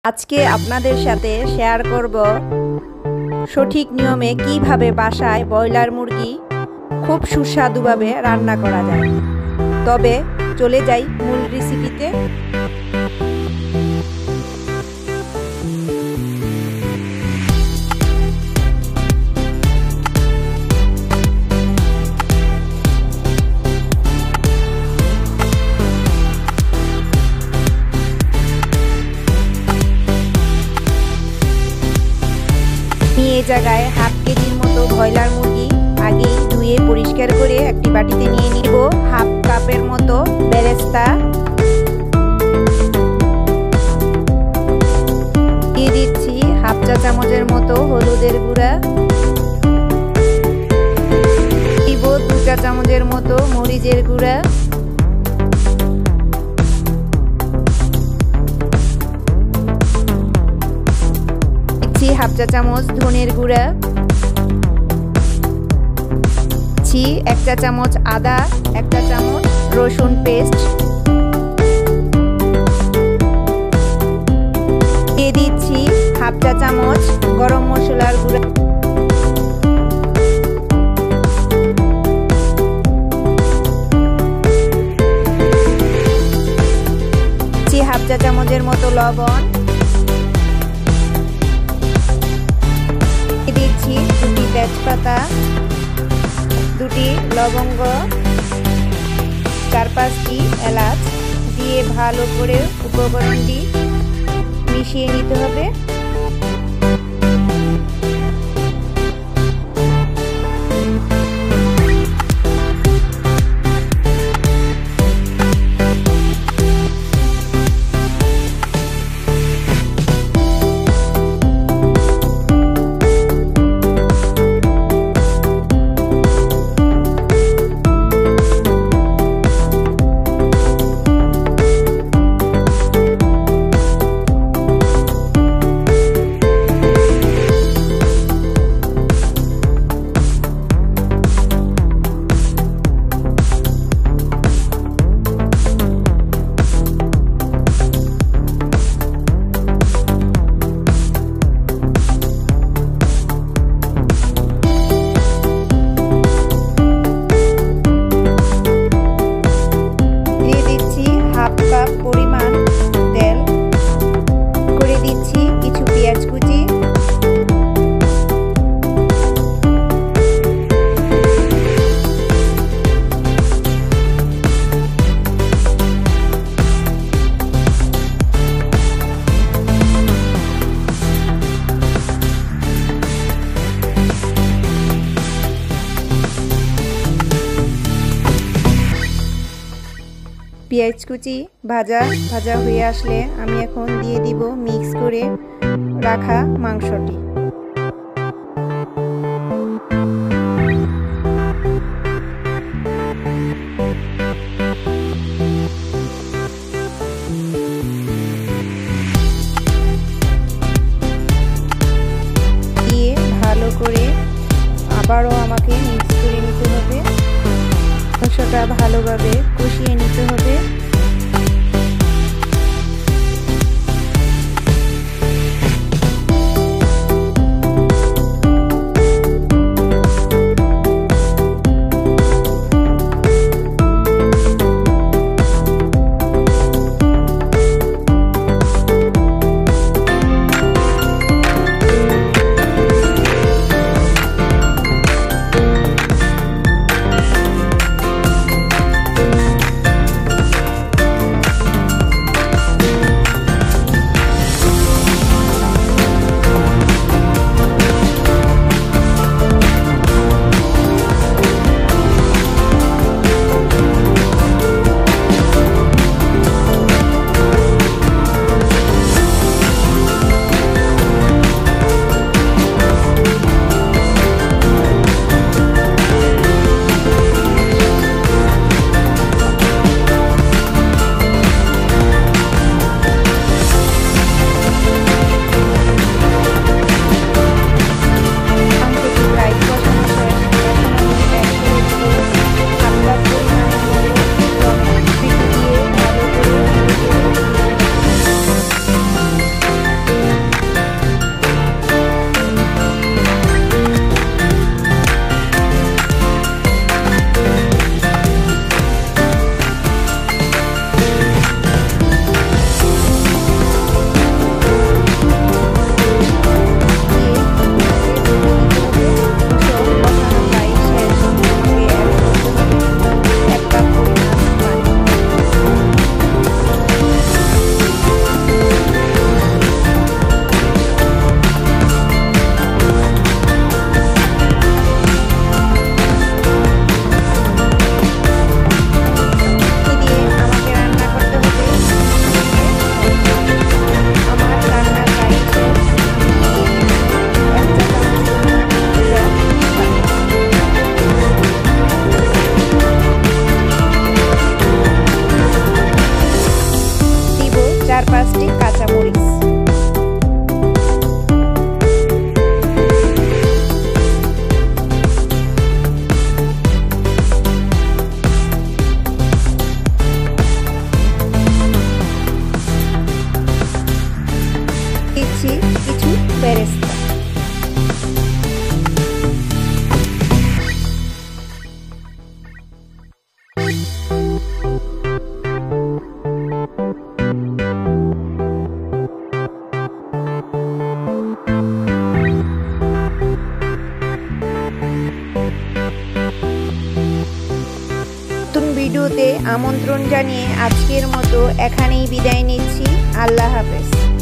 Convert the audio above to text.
আজকে আপনাদের সাথে শেয়ার করব সঠিক নিয়মে কিভাবে বাসায় ব্রয়লার মুরগি খুব সুস্বাদুভাবে রান্না করা যায়। তবে চলে যাই মূল রেসিপিতে। এই জায়গায় হাফ কেজির মতো ব্রয়লার মুরগি আগে ধুয়ে পরিষ্কার করে একটি বাটিতে নিয়ে নিব। হাফ কাপের মতো বেরেস্তা দিয়ে দিচ্ছি। হাফ চা চামচের মতো হলুদের গুঁড়া দিব। 2 চা চামচের মতো মরিচের গুঁড়া, হাফ চা চামচ ধনের গুঁড়া, 1 চা চামচ আদা, 1 চা চামচ রসুন পেস্ট দিয়ে দিচ্ছি। হাফ চা চামচ গরম মশলার গুঁড়া, হাফ চা চামচের মতো লবণ দিচ্ছি। 2টি তেজপাতা, 2টি লবঙ্গ, 4-5টি এলাচ দিয়ে ভালো করে উপকরণটি মিশিয়ে নিতে হবে। পরিমাণ তেল করে দিচ্ছি। কিছু পেঁয়াজ কুচি, পেঁয়াজ কুচি ভাজা হয়ে আসলে আমি এখন দিয়ে দিব মিক্স করে রাখা মাংসটি। দিয়ে ভালো করে আবারও আমাকে মিক্স করে নিতে হবে। মাংসটা ভালোভাবে কষিয়ে নিতে হবে। আমন্ত্রণ জানিয়ে আজকের মতো এখানেই বিদায় নিচ্ছি। আল্লাহ হাফেজ।